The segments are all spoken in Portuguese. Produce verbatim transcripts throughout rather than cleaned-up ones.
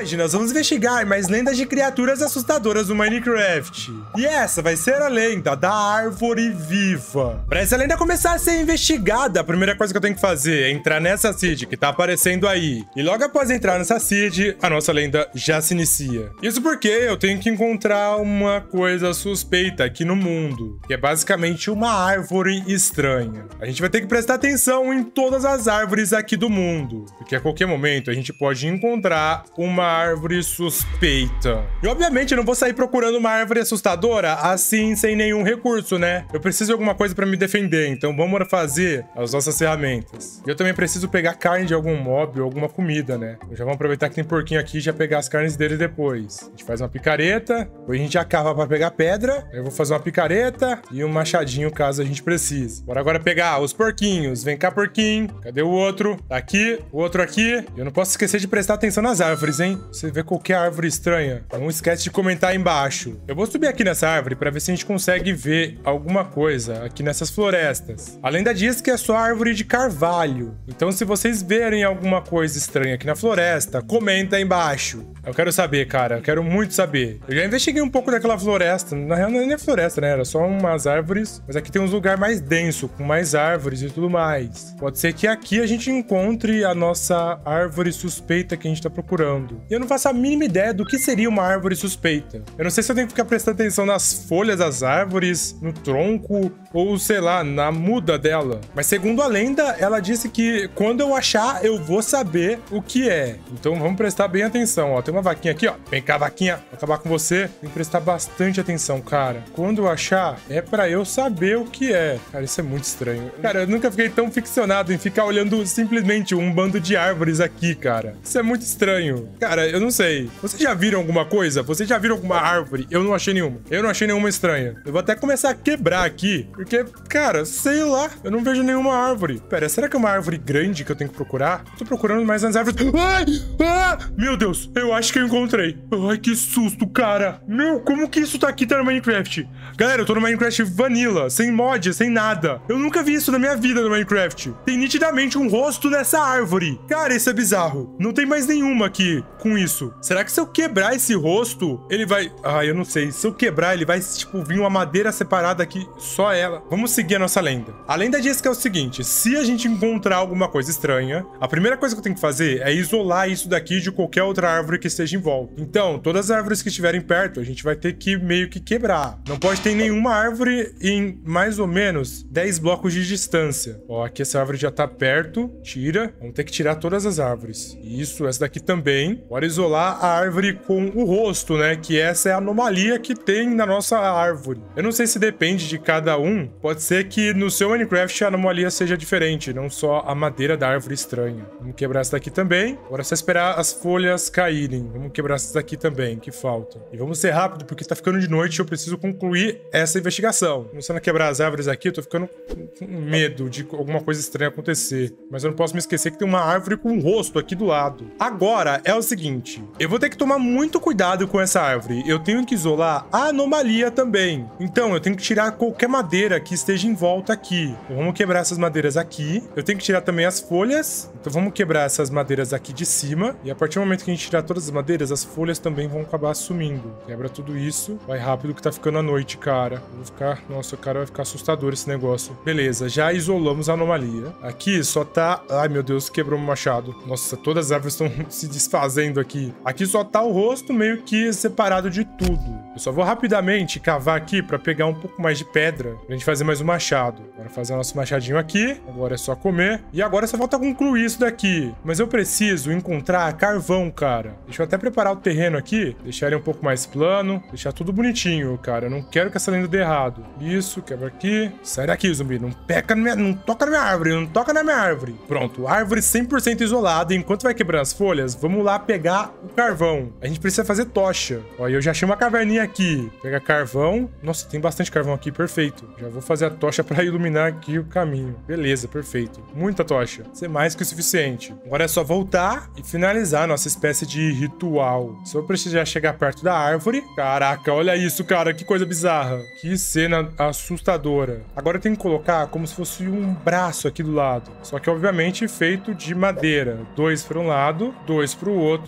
Hoje nós vamos investigar mais lendas de criaturas assustadoras no Minecraft. E essa vai ser a lenda da Árvore Viva. Para essa lenda começar a ser investigada, a primeira coisa que eu tenho que fazer é entrar nessa seed que tá aparecendo aí. E logo após entrar nessa seed, a nossa lenda já se inicia. Isso porque eu tenho que encontrar uma coisa suspeita aqui no mundo, que é basicamente uma árvore estranha. A gente vai ter que prestar atenção em todas as árvores aqui do mundo, porque a qualquer momento a gente pode encontrar uma árvore suspeita. E obviamente eu não vou sair procurando uma árvore assustadora assim, sem nenhum recurso, né? Eu preciso de alguma coisa pra me defender, então vamos fazer as nossas ferramentas. E eu também preciso pegar carne de algum mob ou alguma comida, né? Eu já vamos aproveitar que tem porquinho aqui e já pegar as carnes dele depois. A gente faz uma picareta, depois a gente já cava pra pegar pedra. Eu vou fazer uma picareta e um machadinho caso a gente precise. Bora agora pegar os porquinhos. Vem cá, porquinho. Cadê o outro? Tá aqui, o outro aqui. Eu não posso esquecer de prestar atenção nas árvores, hein? Você vê qualquer árvore estranha, não esquece de comentar aí embaixo. Eu vou subir aqui nessa árvore pra ver se a gente consegue ver alguma coisa aqui nessas florestas. A lenda diz que é só árvore de carvalho. Então se vocês verem alguma coisa estranha aqui na floresta, comenta aí embaixo. Eu quero saber, cara. Eu quero muito saber. Eu já investiguei um pouco daquela floresta. Na real, não é nem floresta, né? Era só umas árvores. Mas aqui tem uns lugares mais densos, com mais árvores e tudo mais. Pode ser que aqui a gente encontre a nossa árvore suspeita que a gente tá procurando. E eu não faço a mínima ideia do que seria uma árvore suspeita. Eu não sei se eu tenho que ficar prestando atenção nas folhas das árvores, no tronco, ou sei lá, na muda dela. Mas segundo a lenda, ela disse que quando eu achar, eu vou saber o que é. Então vamos prestar bem atenção, ó. Tem uma vaquinha aqui, ó. Vem cá, vaquinha. Vou acabar com você. Tem que prestar bastante atenção, cara. Quando eu achar, é pra eu saber o que é. Cara, isso é muito estranho. Cara, eu nunca fiquei tão ficcionado em ficar olhando simplesmente um bando de árvores aqui, cara. Isso é muito estranho. Cara, eu não sei. Vocês já viram alguma coisa? Vocês já viram alguma árvore? Eu não achei nenhuma. Eu não achei nenhuma estranha. Eu vou até começar a quebrar aqui, porque, cara, sei lá. Eu não vejo nenhuma árvore. Pera, será que é uma árvore grande que eu tenho que procurar? Eu tô procurando mais nas árvores. Ai! Ah! Meu Deus, eu acho que eu encontrei. Ai, que susto, cara. Meu, como que isso tá aqui, tá no Minecraft? Galera, eu tô no Minecraft Vanilla, sem mod, sem nada. Eu nunca vi isso na minha vida no Minecraft. Tem nitidamente um rosto nessa árvore. Cara, isso é bizarro. Não tem mais nenhuma aqui com isso. Será que se eu quebrar esse rosto, ele vai... Ah, eu não sei. Se eu quebrar, ele vai, tipo, vir uma madeira separada aqui, só ela. Vamos seguir a nossa lenda. A lenda diz que é o seguinte, se a gente encontrar alguma coisa estranha, a primeira coisa que eu tenho que fazer é isolar isso daqui de qualquer outra árvore que esteja em volta. Então, todas as árvores que estiverem perto, a gente vai ter que meio que quebrar. Não pode ter nenhuma árvore em mais ou menos dez blocos de distância. Ó, aqui essa árvore já tá perto. Tira. Vamos ter que tirar todas as árvores. Isso, essa daqui também. Bora isolar a árvore com o rosto, né? Que essa é a anomalia que tem na nossa árvore. Eu não sei se depende de cada um. Pode ser que no seu Minecraft a anomalia seja diferente, não só a madeira da árvore estranha. Vamos quebrar essa daqui também. Agora é só esperar as folhas caírem. Vamos quebrar essa daqui também, que falta. E vamos ser rápido, porque tá ficando de noite e eu preciso concluir essa investigação. Começando a quebrar as árvores aqui, eu tô ficando com medo de alguma coisa estranha acontecer. Mas eu não posso me esquecer que tem uma árvore com um rosto aqui do lado. Agora, é o seguinte. Eu vou ter que tomar muito cuidado com essa árvore. Eu tenho que isolar a anomalia também. Então, eu tenho que tirar qualquer madeira que esteja em volta aqui. Então, vamos quebrar essas madeiras aqui. Eu tenho que tirar também as folhas. Então, vamos quebrar essas madeiras aqui de cima. E a partir do momento que a gente tirar todas as madeiras, as folhas também vão acabar sumindo. Quebra tudo isso. Vai rápido que tá ficando a noite, cara. Eu vou ficar... Nossa, cara, vai ficar assustador esse negócio. Beleza, já isolamos a anomalia. Aqui só tá... Ai, meu Deus, quebrou meu machado. Nossa, todas as árvores estão se desfazendo aqui. Aqui só tá o rosto meio que separado de tudo. Eu só vou rapidamente cavar aqui pra pegar um pouco mais de pedra pra gente fazer mais um machado. Bora fazer o nosso machadinho aqui. Agora é só comer. E agora só falta concluir isso daqui. Mas eu preciso encontrar carvão, cara. Deixa eu até preparar o terreno aqui. Deixar ele um pouco mais plano. Deixar tudo bonitinho, cara. Eu não quero que essa lenda dê errado. Isso, quebra aqui. Sai daqui, zumbi. Não peca na minha... Não toca na minha árvore. Não toca na minha árvore. Pronto. Árvore cem por cento isolada. Enquanto vai quebrando as folhas, vamos lá pegar o carvão. A gente precisa fazer tocha. Ó, eu já achei uma caverninha aqui. Pega carvão. Nossa, tem bastante carvão aqui. Perfeito. Já vou fazer a tocha pra iluminar aqui o caminho. Beleza, perfeito. Muita tocha. Isso é mais que o suficiente. Agora é só voltar e finalizar a nossa espécie de ritual. Só eu precisar chegar perto da árvore. Caraca, olha isso, cara. Que coisa bizarra. Que cena assustadora. Agora eu tenho que colocar como se fosse um braço aqui do lado. Só que, obviamente, feito de madeira. Dois para um lado, dois para o outro.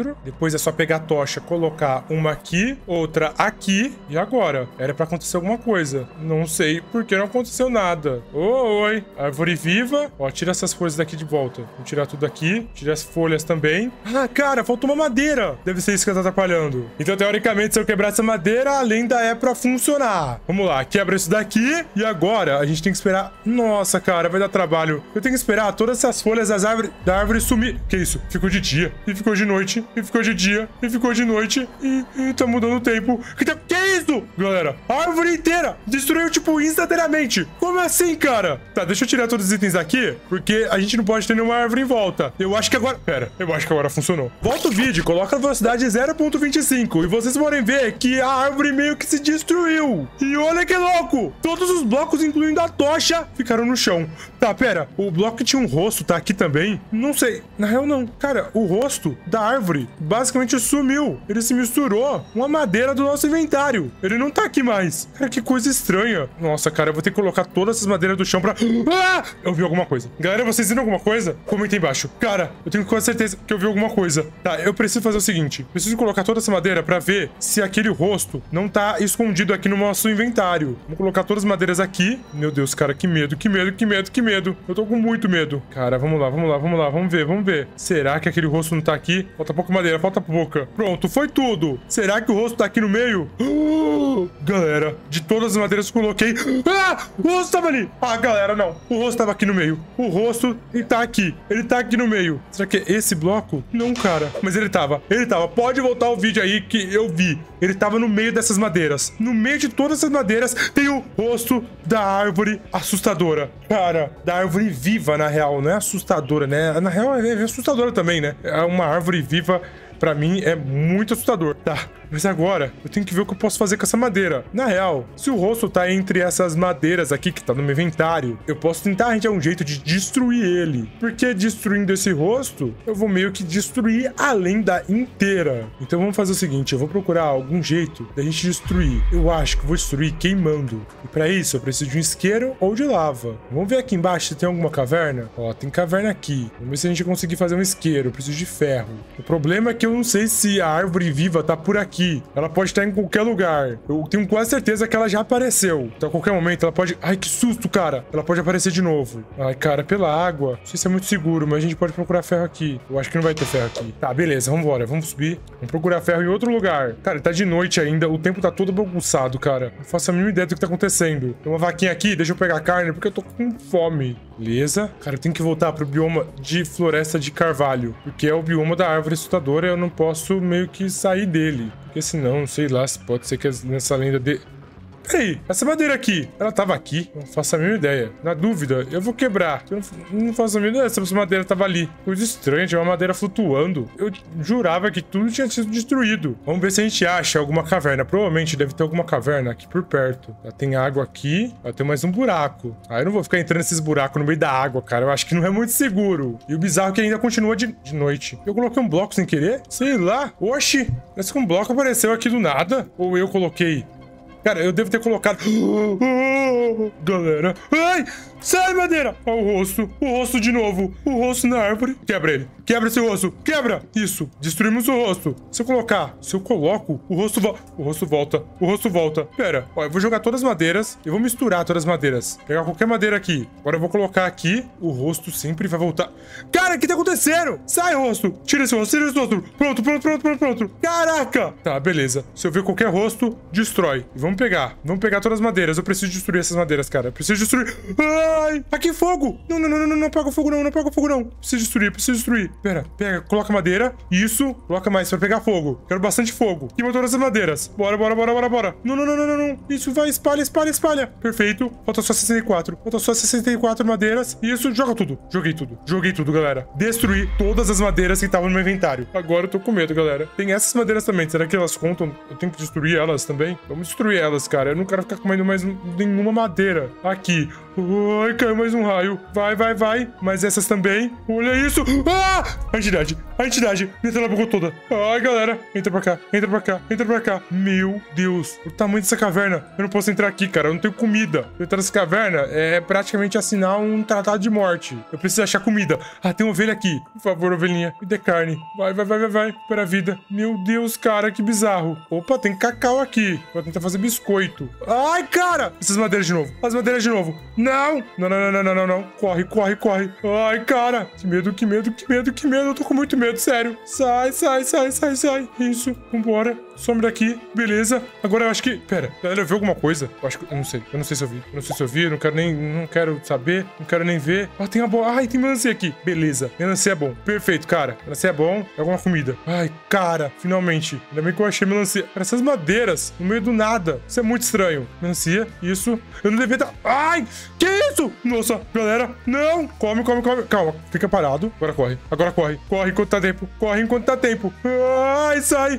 quadro. Depois é só pegar a tocha, colocar uma aqui, outra aqui. E agora? Era pra acontecer alguma coisa. Não sei porque não aconteceu nada. Oh, oi. Árvore viva. Ó, tira essas folhas daqui de volta. Vou tirar tudo aqui. Tira as folhas também. Ah, cara, faltou uma madeira. Deve ser isso que tá atrapalhando. Então, teoricamente, se eu quebrar essa madeira, a lenda é pra funcionar. Vamos lá. Quebra isso daqui. E agora, a gente tem que esperar... Nossa, cara, vai dar trabalho. Eu tenho que esperar todas essas folhas das árvores, da árvore sumir. Que isso? Ficou de dia. E ficou de noite. E ficou de dia. E ficou de noite. E, e tá mudando o tempo. Que, tá... que é isso? Galera, a árvore inteira destruiu, tipo, instantaneamente. Como assim, cara? Tá, deixa eu tirar todos os itens aqui, porque a gente não pode ter nenhuma árvore em volta. Eu acho que agora... Pera, eu acho que agora funcionou. Volta o vídeo, coloca a velocidade zero ponto vinte e cinco e vocês podem ver que a árvore meio que se destruiu. E olha que louco! Todos os blocos, incluindo a tocha, ficaram no chão. Tá, pera, o bloco que tinha um rosto tá aqui também? Não sei. Na real, não. Cara, o rosto da árvore basicamente sumiu. Ele se misturou com a madeira do nosso inventário. Ele não tá aqui mais. Cara, que coisa estranha. Nossa, cara, eu vou ter que colocar todas essas madeiras do chão pra... Ah! Eu vi alguma coisa. Galera, vocês viram alguma coisa? Comenta aí embaixo. Cara, eu tenho quase certeza que eu vi alguma coisa. Tá, eu preciso fazer o seguinte. Preciso colocar toda essa madeira pra ver se aquele rosto não tá escondido aqui no nosso inventário. Vou colocar todas as madeiras aqui. Meu Deus, cara, que medo, que medo, que medo, que medo. Eu tô com muito medo. Cara, vamos lá, vamos lá, vamos lá. Vamos ver, vamos ver. Será que aquele rosto não tá aqui? Falta pouca madeira, falta pouca. Pronto, foi tudo. Será que o rosto tá aqui no meio? Uh, galera, de todas as madeiras que eu coloquei... Ah! O rosto tava ali. Ah, galera, não. O rosto tava aqui no meio. O rosto, ele tá aqui. Ele tá aqui no meio. Será que é esse bloco? Não, cara. Mas ele tava. Ele tava. Pode voltar o vídeo aí que eu vi. Ele tava no meio dessas madeiras. No meio de todas essas madeiras tem o rosto da árvore assustadora. Cara, da árvore viva, na real. Não é assustadora, né? Na real, é assustadora também, né? É uma árvore viva... Pra mim é muito assustador. Tá, mas agora eu tenho que ver o que eu posso fazer com essa madeira. Na real, se o rosto tá entre essas madeiras aqui que tá no meu inventário, eu posso tentar arranjar um jeito de destruir ele. Porque destruindo esse rosto, eu vou meio que destruir a lenda inteira. Então vamos fazer o seguinte, eu vou procurar algum jeito da gente destruir. Eu acho que eu vou destruir queimando. E pra isso eu preciso de um isqueiro ou de lava. Vamos ver aqui embaixo se tem alguma caverna. Ó, tem caverna aqui. Vamos ver se a gente conseguir fazer um isqueiro. Eu preciso de ferro. O problema é que eu não sei se a árvore viva tá por aqui. Ela pode estar em qualquer lugar. Eu tenho quase certeza que ela já apareceu. Então, a qualquer momento, ela pode... Ai, que susto, cara. Ela pode aparecer de novo. Ai, cara, pela água. Não sei se é muito seguro, mas a gente pode procurar ferro aqui. Eu acho que não vai ter ferro aqui. Tá, beleza. Vamos embora. Vamos subir. Vamos procurar ferro em outro lugar. Cara, tá de noite ainda. O tempo tá todo bagunçado, cara. Não faço a mínima ideia do que tá acontecendo. Tem uma vaquinha aqui. Deixa eu pegar carne, porque eu tô com fome. Beleza. Cara, eu tenho que voltar pro bioma de floresta de carvalho. Porque é o bioma da árvore assustadora. Eu não posso meio que sair dele. Porque senão, sei lá, pode ser que nessa lenda de... Peraí, essa madeira aqui, ela tava aqui? Não faço a mínima ideia. Na dúvida, eu vou quebrar. Eu não, não faço a mínima ideia se essa madeira tava ali. Coisa estranha, tinha uma madeira flutuando. Eu jurava que tudo tinha sido destruído. Vamos ver se a gente acha alguma caverna. Provavelmente deve ter alguma caverna aqui por perto. Já tem água aqui, vai ter mais um buraco. Aí eu não vou ficar entrando nesses buracos no meio da água, cara. Eu acho que não é muito seguro. E o bizarro é que ainda continua de, de noite. Eu coloquei um bloco sem querer? Sei lá. Oxi, parece que um bloco apareceu aqui do nada. Ou eu coloquei... Cara, eu devo ter colocado... Galera. Ai! Sai, madeira! Olha o rosto. O rosto de novo. O rosto na árvore. Quebra ele. Quebra esse rosto. Quebra! Isso. Destruímos o rosto. Se eu colocar... Se eu coloco, o rosto volta. O rosto volta. O rosto volta. Pera. Ó, eu vou jogar todas as madeiras. E vou misturar todas as madeiras. Pegar qualquer madeira aqui. Agora eu vou colocar aqui. O rosto sempre vai voltar. Cara, o que tá acontecendo? Sai, rosto. Tira esse rosto. Tira esse rosto. Pronto, pronto, pronto, pronto, pronto. Caraca! Tá, beleza. Se eu ver qualquer rosto, destrói. E vamos pegar. Vamos pegar todas as madeiras. Eu preciso destruir essas madeiras, cara. Eu preciso destruir. Ai! Aqui, fogo! Não, não, não, não, não, não apaga o fogo, não. Não apaga o fogo, não. Preciso destruir, preciso destruir. Pera, pega, coloca madeira. Isso. Coloca mais pra pegar fogo. Quero bastante fogo. Queima todas as madeiras. Bora, bora, bora, bora, bora. Não, não, não, não, não, não. Isso, vai, espalha, espalha, espalha. Perfeito. Falta só sessenta e quatro. Falta só sessenta e quatro madeiras. Isso, joga tudo. Joguei tudo. Joguei tudo, galera. Destruí todas as madeiras que estavam no meu inventário. Agora eu tô com medo, galera. Tem essas madeiras também. Será que elas contam? Eu tenho que destruir elas também? Vamos destruir elas, cara. Eu não quero ficar comendo mais nenhuma madeira. Aqui. Ai, caiu mais um raio. Vai, vai, vai. Mas essas também. Olha isso. Ah! A entidade. A entidade. Minha tela bugou toda. Ai, galera. Entra pra cá. Entra pra cá. Entra pra cá. Meu Deus. O tamanho dessa caverna. Eu não posso entrar aqui, cara. Eu não tenho comida. Eu entrar nessa caverna é praticamente assinar um tratado de morte. Eu preciso achar comida. Ah, tem uma ovelha aqui. Por favor, ovelhinha. Me dê carne. Vai, vai, vai, vai, vai. Para a vida. Meu Deus, cara. Que bizarro. Opa, tem cacau aqui. Vou tentar fazer biscoito. Ai, cara. Essas madeiras de novo. As madeiras de novo. Não. Não, não, não, não, não, não. Corre, corre, corre. Ai, cara. Que medo, que medo, que medo, que medo. Eu tô com muito medo, sério. Sai, sai, sai, sai, sai. Isso. Vambora. Some daqui. Beleza. Agora eu acho que... Pera. Galera, viu alguma coisa? Eu acho que... Eu não sei. Eu não sei se eu vi. Eu não sei se eu vi. Eu não quero nem... Não quero saber. Não quero nem ver. Ah, tem a bola. Ai, tem melancia aqui. Beleza. Melancia é bom. Perfeito, cara. Melancia é bom. É alguma comida. Ai, cara. Finalmente. Ainda bem que eu achei melancia. Cara, essas madeiras no meio do nada. Isso é muito estranho. Melancia. Isso. Eu não devia estar... Ai! Que isso? Nossa, galera. Não. Come, come, come. Calma. Fica parado. Agora corre. Agora corre. Corre enquanto tá tempo. Corre enquanto tá tempo. Ai, sai.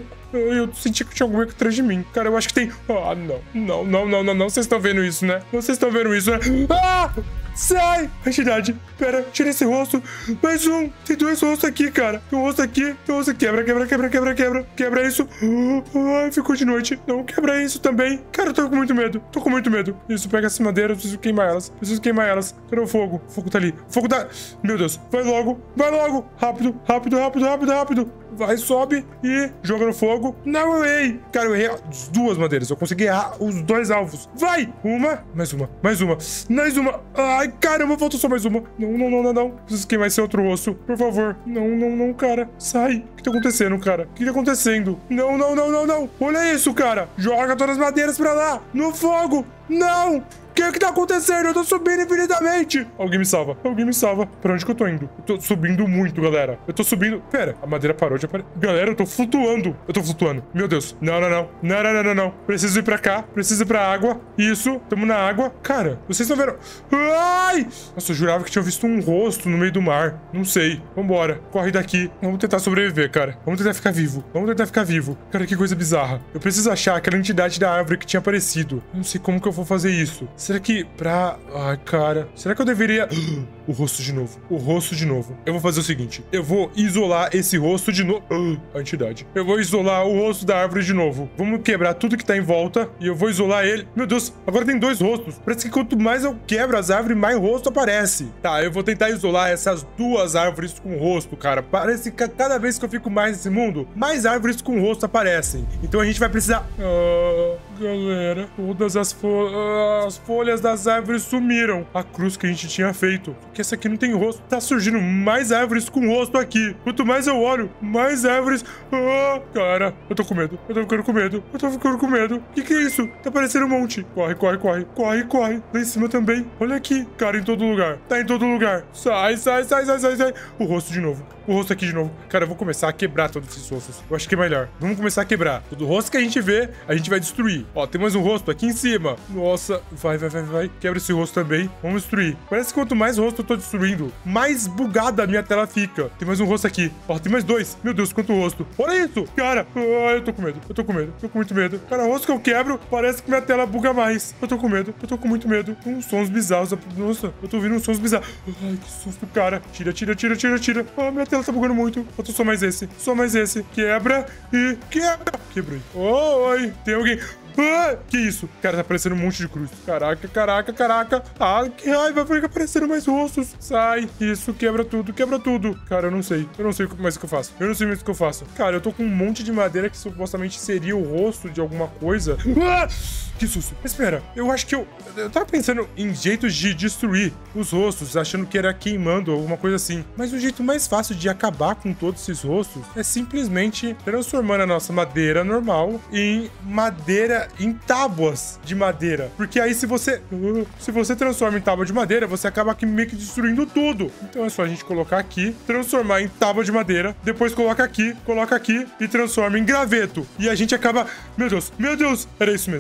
Eu senti que tinha algum atrás de mim. Cara, eu acho que tem... Ah, não. Não, não, não, não, não. Vocês estão vendo isso, né? Vocês estão vendo isso, né? Ah! Sai! A entidade. Pera, tira esse rosto. Mais um. Tem dois rostos aqui, cara. Tem um rosto aqui. Tem um rosto aqui. Quebra, quebra, quebra, quebra, quebra. Quebra isso. Ai, ficou de noite. Não, quebra isso também. Cara, eu tô com muito medo. Tô com muito medo. Isso, pega essa madeira. Eu preciso queimar elas. Preciso queimar elas. Cadê o fogo? O fogo tá ali. O fogo tá... Meu Deus. Vai logo. Vai logo. Rápido, rápido, rápido, rápido, rápido. Vai, sobe e joga no fogo. Não, eu errei. Cara, eu errei as duas madeiras. Eu consegui errar os dois alvos. Vai. Uma. Mais uma. Mais uma. Mais uma. Ai, caramba, faltou só mais uma. Não, não, não, não, não. Preciso queimar esse outro osso. Por favor. Não, não, não, cara. Sai. O que tá acontecendo, cara? O que tá acontecendo? Não, não, não, não, não. Olha isso, cara. Joga todas as madeiras pra lá. No fogo. Não. O que é que tá acontecendo? Eu tô subindo infinitamente. Alguém me salva. Alguém me salva. Pra onde que eu tô indo? Eu tô subindo muito, galera. Eu tô subindo... Pera, a madeira parou de aparecer. Galera, eu tô flutuando. Eu tô flutuando. Meu Deus. Não, não, não. Não, não, não, não, não. Preciso ir pra cá. Preciso ir pra água. Isso. Tamo na água. Cara, vocês estão vendo... Ai! Nossa, eu jurava que tinha visto um rosto no meio do mar. Não sei. Vambora. Corre daqui. Vamos tentar sobreviver, cara. Vamos tentar ficar vivo. Vamos tentar ficar vivo. Cara, que coisa bizarra. Eu preciso achar aquela entidade da árvore que tinha aparecido. Eu não sei como que eu vou fazer isso. Será que pra... Ai, cara... Será que eu deveria... O rosto de novo. O rosto de novo. Eu vou fazer o seguinte. Eu vou isolar esse rosto de novo. A entidade. Eu vou isolar o rosto da árvore de novo. Vamos quebrar tudo que tá em volta. E eu vou isolar ele. Meu Deus, agora tem dois rostos. Parece que quanto mais eu quebro as árvores, mais rosto aparece. Tá, eu vou tentar isolar essas duas árvores com rosto, cara. Parece que cada vez que eu fico mais nesse mundo, mais árvores com rosto aparecem. Então a gente vai precisar... Ah, galera, todas as, fo... ah, as folhas das árvores sumiram. A cruz que a gente tinha feito. Porque essa aqui não tem rosto. Tá surgindo mais árvores com rosto aqui. Quanto mais eu olho, mais árvores... Ah, cara, eu tô com medo. Eu tô ficando com medo. Eu tô ficando com medo. O que que é isso? Tá parecendo um monte. Corre, corre, corre. Corre, corre. Lá em cima também. Olha aqui. Cara, em todo lugar. Tá em todo lugar. Sai, sai, sai, sai, sai, sai. O rosto de novo. O rosto aqui de novo. Cara, eu vou começar a quebrar todos esses rostos. Eu acho que é melhor. Vamos começar a quebrar. Todo rosto que a gente vê, a gente vai destruir. Ó, tem mais um rosto aqui em cima. Nossa. Vai, vai, vai, vai. Quebra esse rosto também. Vamos destruir. Parece que quanto mais rosto eu tô destruindo, mais bugada a minha tela fica. Tem mais um rosto aqui. Ó, tem mais dois. Meu Deus, quanto rosto. Olha isso. Cara, ah, eu tô com medo. Eu tô com medo. Eu tô com muito medo. Cara, o rosto que eu quebro, parece que minha tela buga mais. Eu tô com medo. Eu tô com muito medo. Uns sons bizarros. Nossa, eu tô ouvindo uns sons bizarros. Ai, que susto, cara. Tira, tira, tira, tira, tira. Ah, minha tela tá bugando muito. Falta só mais esse. Só mais esse. Quebra e quebra. Quebrei. Oi, tem alguém... Ah, que isso? Cara, tá aparecendo um monte de cruz. Caraca, caraca, caraca. Ah, que raiva, fica aparecendo mais rostos. Sai. Isso, quebra tudo, quebra tudo. Cara, eu não sei. Eu não sei mais o que eu faço. Eu não sei mais o que eu faço. Cara, eu tô com um monte de madeira que supostamente seria o rosto de alguma coisa. Ah! Que susto. Espera, eu acho que eu... Eu tava pensando em jeitos de destruir os rostos, achando que era queimando alguma coisa assim. Mas o jeito mais fácil de acabar com todos esses rostos é simplesmente transformando a nossa madeira normal em madeira, em tábuas de madeira. Porque aí se você... Se você transforma em tábua de madeira, você acaba aqui meio que destruindo tudo. Então é só a gente colocar aqui, transformar em tábua de madeira, depois coloca aqui, coloca aqui e transforma em graveto. E a gente acaba... Meu Deus, meu Deus, era isso mesmo. A gente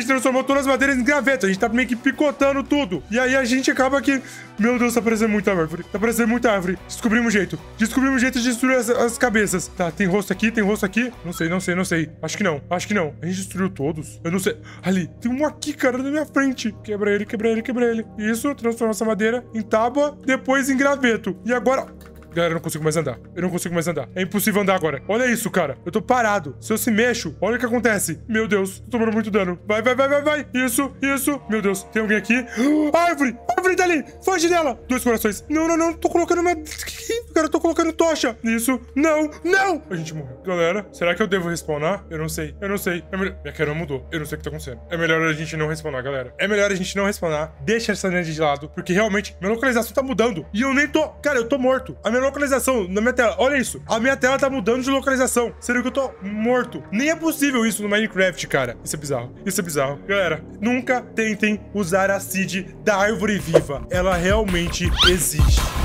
transformou todas as madeiras em graveto. A gente tá meio que picotando tudo. E aí a gente acaba que... Meu Deus, tá parecendo muita árvore. Tá parecendo muita árvore. Descobrimos um jeito. Descobrimos um jeito de destruir as, as cabeças. Tá, tem rosto aqui, tem rosto aqui. Não sei, não sei, não sei. Acho que não, acho que não. A gente destruiu todos. Eu não sei. Ali, tem um aqui, cara, na minha frente. Quebra ele, quebra ele, quebra ele. Isso, transforma essa madeira em tábua, depois em graveto. E agora... Galera, eu não consigo mais andar. Eu não consigo mais andar. É impossível andar agora. Olha isso, cara. Eu tô parado. Se eu se mexo, olha o que acontece. Meu Deus, tô tomando muito dano. Vai, vai, vai, vai, vai. Isso, isso. Meu Deus, tem alguém aqui. Árvore! Árvore tá ali! Foge dela! Dois corações. Não, não, não. Tô colocando uma... Cara, eu tô colocando tocha. Isso. Não, não! A gente morreu. Galera, será que eu devo respawnar? Eu não sei. Eu não sei. É melhor... Minha cara mudou. Eu não sei o que tá acontecendo. É melhor a gente não respawnar, galera. É melhor a gente não respawnar. Deixa essa nerd de lado. Porque realmente, minha localização tá mudando. E eu nem tô... Cara, eu tô morto. A minha localização na minha tela. Olha isso. A minha tela tá mudando de localização. Sério que eu tô morto. Nem é possível isso no Minecraft, cara. Isso é bizarro. Isso é bizarro. Galera, nunca tentem usar a seed da árvore viva. Ela realmente existe.